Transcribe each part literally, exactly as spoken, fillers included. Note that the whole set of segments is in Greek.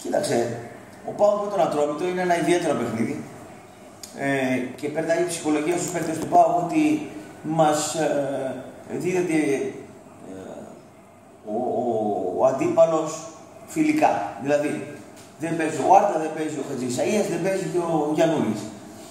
Κοίταξε, ο ΠΑΟΚ με τον Ατρόμητο είναι ένα ιδιαίτερο παιχνίδι ε, και περνάει η ψυχολογία στους παίκτες του ΠΑΟΚ ότι μας ε, δίδεται ε, ο, ο, ο αντίπαλος φιλικά. Δηλαδή, δεν παίζει ο Άρτα, δεν παίζει ο Χατζησαΐας, δεν παίζει και ο Γιαννούλης.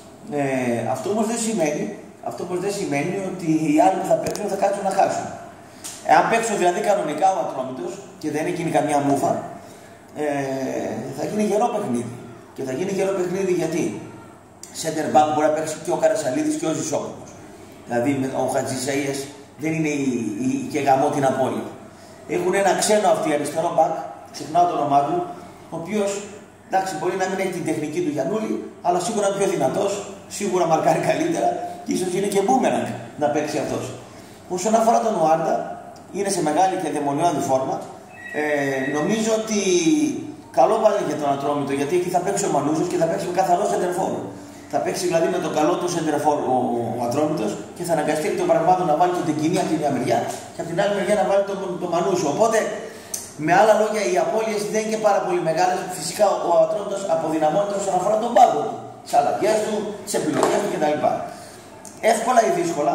Ε, αυτό όμως δεν σημαίνει, αυτό όμως δεν σημαίνει ότι οι άλλοι που θα παίξουν θα κάτσουν να χάσουν. Εάν παίξουν δηλαδή κανονικά ο Ατρόμητος και δεν γίνει καμιά μούφα, ε, θα γίνει γερό παιχνίδι. Και θα γίνει γερό παιχνίδι γιατί center back μπορεί να παίξει και ο Καρασαλίδης και ο Ζησόπουλος. Δηλαδή ο Χατζησαΐας δεν είναι η, η, η και γαμό την απώλεια. Έχουν ένα ξένο αυτή αριστερό back, ξεχνάω το όνομά του, ο οποίος εντάξει, μπορεί να μην έχει την τεχνική του Γιαννούλη, αλλά σίγουρα πιο δυνατός, σίγουρα μαρκάρει καλύτερα και ίσως είναι και μπούμεραγκ να παίξει αυτός. Όσον αφορά τον Ουάρντα, είναι σε μεγάλη και δαιμονιώδη φόρμα. Ε, νομίζω ότι καλό πάλι για τον Ατρόμητο, γιατί εκεί θα παίξει ο Μανούζος και θα παίξει με καθαρό σεντερφόρ. Θα παίξει δηλαδή με τον καλό του σεντερφόρ ο, ο Ατρόμητος και θα αναγκαστεί εκ των πραγμάτων να βάλει τον Τεκκινή από τη μια μεριά και από την άλλη μεριά να βάλει τον, τον Μανούσο. Οπότε, με άλλα λόγια, οι απώλειες δεν είναι και πάρα πολύ μεγάλες. Φυσικά ο Ατρόμητος αποδυναμώνεται όσον αφορά τον πάγκο του, τις αλλαγές του, τις επιλογές του κτλ. Εύκολα ή δύσκολα,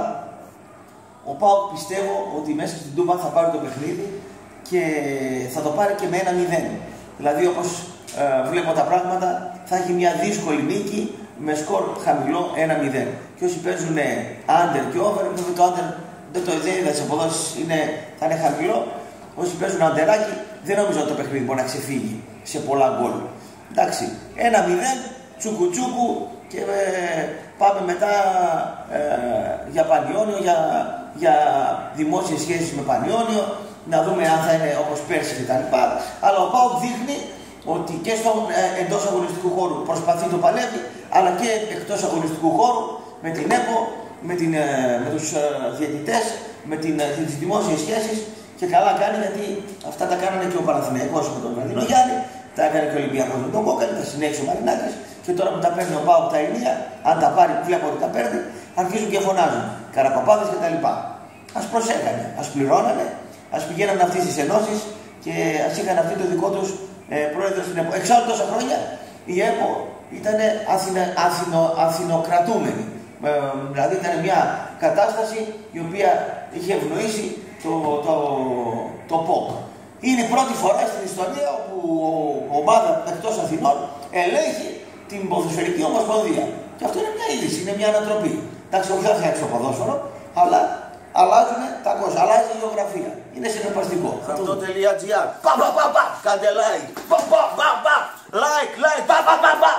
ο ΠΑΟΚ πιστεύω ότι μέσα στην Τούμπα θα πάρει το παιχνίδι και θα το πάρει και με ένα μηδέν. Δηλαδή, όπως ε, βλέπω τα πράγματα, θα έχει μια δύσκολη νίκη με σκορ χαμηλό ένα μηδέν. Και όσοι παίζουν under και over, το under δεν το είδα σε αποδόσεις, θα είναι χαμηλό. Όσοι παίζουν αντεράκι, δεν νομίζω ότι το παιχνίδι μπορεί να ξεφύγει σε πολλά γκολ. Εντάξει, ένα μηδέν, τσούκου τσούκου και ε, πάμε μετά ε, για Πανιόνιο, για, για δημόσιες σχέσεις με Πανιόνιο, να δούμε αν θα είναι όπως πέρσι κτλ. Αλλά ο ΠΑΟΚ δείχνει ότι και στο ε, εντός αγωνιστικού χώρου προσπαθεί το παλεύει, αλλά και εκτός αγωνιστικού χώρου με την ΕΠΟ, με, την, ε, με τους ε, διαιτητές, με την, ε, τις δημόσιες σχέσεις. Και καλά κάνει γιατί αυτά τα κάνανε και ο Παναθηναϊκός με τον Βραδινό Γιάννη, τα έκανε και ο Ολυμπιακός με τον Κόκαλη, τα συνέχισε ο Μαρινάκης και τώρα που τα παίρνει ο ΠΑΟΚ τα ενία, αν τα πάρει, βλέπω ότι τα παίρνει, αρχίζουν και φωνάζουν. Καραπαπάδες κτλ. Ας προσέχανε, ας πληρώνανε, ας πηγαίνανε αυτοί στις ενώσεις και ας είχαν αυτοί το δικό τους ε, πρόεδρο στην ΕΠΟ. Εξάλλου τόσα χρόνια η ΕΠΟ ήταν αθηνο, αθηνο, αθηνοκρατούμενη. Ε, δηλαδή ήταν μια κατάσταση η οποία είχε ευνοήσει το, το, το ΠΟΚ. Είναι η πρώτη φορά στην ιστορία όπου ο ομάδα εκτός Αθηνών ελέγχει την ποδοσφαιρική ομοσπονδία. Και αυτό είναι μια είδηση, είναι μια ανατροπή. Εντάξει, όχι θα φτιάξει το ποδόσφαιρο, αλλά αλλάζουν τα κόστα, αλλάζει η γεωγραφία. Είναι συνεπαστικό. Αυτό.gr. Πα, πα, πα, πα, κάντε like. Πα, πα, πα, πα. Like, like, πα, πα, πα, πα.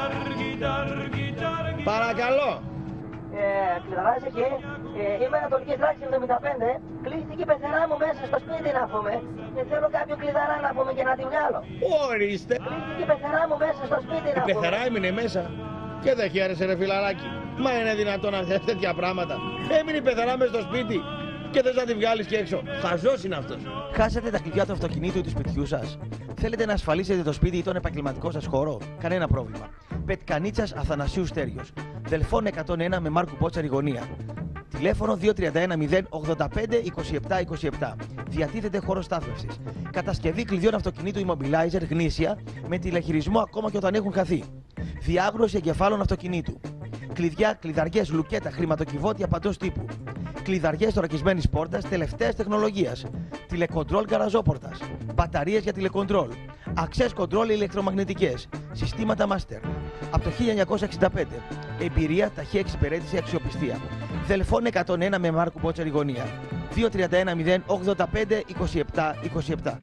Παρακαλώ. Ξεδράζει εκεί, ε, είμαι Ανατολική Τράξη εβδομήντα πέντε, κλείστηκε η πεθερά μου μέσα στο σπίτι να πούμε και θέλω κάποιο κλειδαρά να πούμε και να τη βγάλω. Ορίστε. Κλείστηκε η πεθερά μου μέσα στο σπίτι να πούμε. Η πεθερά έμεινε μέσα και δεν χαίρεσε ρε φιλαράκι. Μα είναι δυνατόν να θες τέτοια πράγματα. Έμεινε η πεθερά μέσα στο σπίτι και θες να τη βγάλεις και έξω. Χαζός είναι αυτός. Χάσατε τα κλειδιά του αυτοκινήτου ή του σπιτιού σας. Θέλετε να ασφαλίσετε το σπίτι ή τον επαγγελματικό σας χώρο. Κανένα πρόβλημα. Πετκανίτσας Αθανασίου Στέριος. Δελφών εκατόν ένα με Μάρκου Μπότσαρη γωνία. Τηλέφωνο δύο τρία ένα μηδέν ογδόντα πέντε είκοσι επτά είκοσι επτά. Διατίθεται χώρο στάθμευσης. Κατασκευή κλειδιών αυτοκινήτου Immobilizer γνήσια με τηλεχειρισμό ακόμα και όταν έχουν χαθεί. Διάγνωση εγκεφάλων αυτοκινήτου. Κλειδιά, κλειδαριές, λουκέτα, χρηματοκιβώτια παντός τύπου. Κλειδαριές θωρακισμένης πόρτας τελευταίας τεχνολογίας. Τηλεκοντρόλ γκαραζόπορτας. Μπαταρίες για τηλεκοντρόλ. Access control ηλεκτρομαγνητικές. Συστήματα master. Από το χίλια εννιακόσια εξήντα πέντε. Εμπειρία, ταχεία εξυπηρέτηση, αξιοπιστία. Δελφών εκατόν ένα με Μάρκου Μπότσαρη γωνία. δύο τρία ένα μηδέν ογδόντα πέντε είκοσι επτά είκοσι επτά.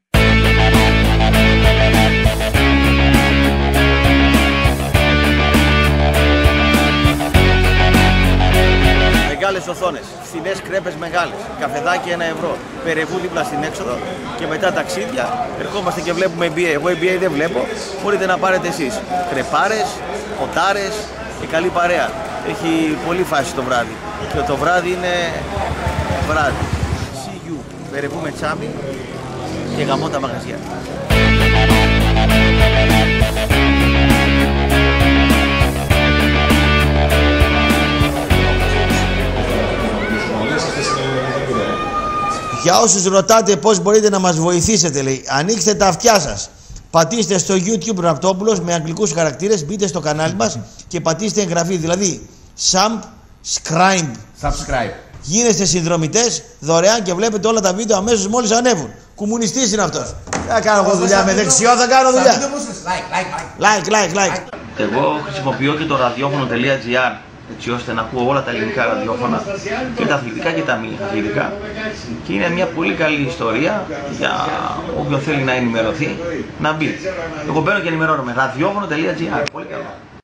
Μεγάλες οθόνες, φθηνές κρέπες μεγάλες, καφεδάκι ένα ευρώ, περεβού δίπλα στην έξοδο και μετά ταξίδια. Ερχόμαστε και βλέπουμε N B A. Εγώ N B A δεν βλέπω, μπορείτε να πάρετε εσείς. Κρεπάρες, ποτάρες και καλή παρέα. Έχει πολύ φάση το βράδυ και το βράδυ είναι βράδυ. See you, περεβού με τσάμι και γαμώ τα μαγαζιά. Για όσους ρωτάτε πώς μπορείτε να μας βοηθήσετε, λέει, ανοίξτε τα αυτιά σας. πατήστε στο YouTube Ραπτόπουλος με αγγλικούς χαρακτήρες, μπείτε στο κανάλι μας και πατήστε εγγραφή. Δηλαδή, subscribe. Subscribe. Γίνεστε συνδρομητές δωρεάν και βλέπετε όλα τα βίντεο αμέσως μόλις ανέβουν. Κομμουνιστής είναι αυτός. Θα κάνω εγώ δουλειά με δεξιό, θα κάνω δουλειά. Like, like, like. Εγώ χρησιμοποιώ και το ραδιόφωνο.gr έτσι ώστε να ακούω όλα τα ελληνικά ραδιόφωνα και τα αθλητικά και τα μη αθλητικά και είναι μια πολύ καλή ιστορία για όποιον θέλει να ενημερωθεί να μπει. Εγώ μπαίνω και ενημερώνομαι. ραδιόφωνο.gr. Πολύ καλό.